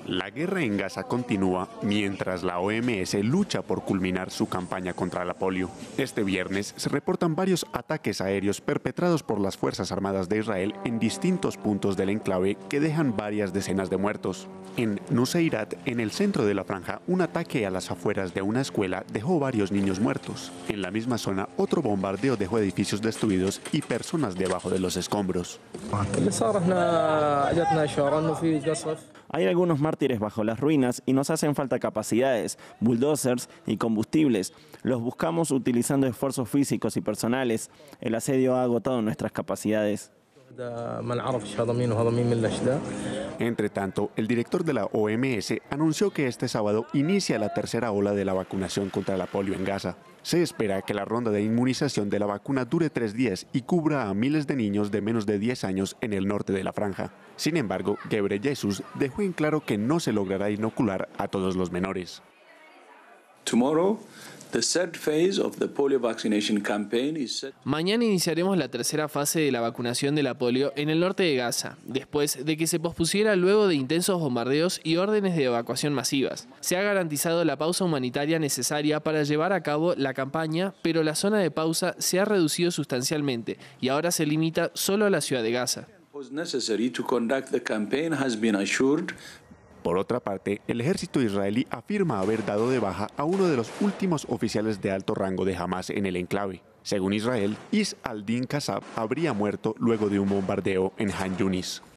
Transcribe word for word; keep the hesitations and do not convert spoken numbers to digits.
La guerra en Gaza continúa mientras la O M S lucha por culminar su campaña contra la polio. Este viernes se reportan varios ataques aéreos perpetrados por las Fuerzas Armadas de Israel en distintos puntos del enclave que dejan varias decenas de muertos. En Nuseirat, en el centro de la franja, un ataque a las afueras de una escuela dejó varios niños muertos. En la misma zona, otro bombardeo dejó edificios destruidos y personas debajo de los escombros. Hay algunos mártires bajo las ruinas y nos hacen falta capacidades, bulldozers y combustibles. Los buscamos utilizando esfuerzos físicos y personales. El asedio ha agotado nuestras capacidades. Entre tanto, el director de la O M S anunció que este sábado inicia la tercera ola de la vacunación contra la polio en Gaza. Se espera que la ronda de inmunización de la vacuna dure tres días y cubra a miles de niños de menos de diez años en el norte de la franja. Sin embargo, Ghebreyesus dejó en claro que no se logrará inocular a todos los menores. Tomorrow, the third phase of the polio vaccination campaign is set. Mañana iniciaremos la tercera fase de la vacunación de la polio en el norte de Gaza, después de que se pospusiera luego de intensos bombardeos y órdenes de evacuación masivas. Se ha garantizado la pausa humanitaria necesaria para llevar a cabo la campaña, pero la zona de pausa se ha reducido sustancialmente y ahora se limita solo a la ciudad de Gaza. Necessary to conduct the campaign has been assured. Por otra parte, el ejército israelí afirma haber dado de baja a uno de los últimos oficiales de alto rango de Hamas en el enclave. Según Israel, Is al-Din Qassam habría muerto luego de un bombardeo en Han Yunis.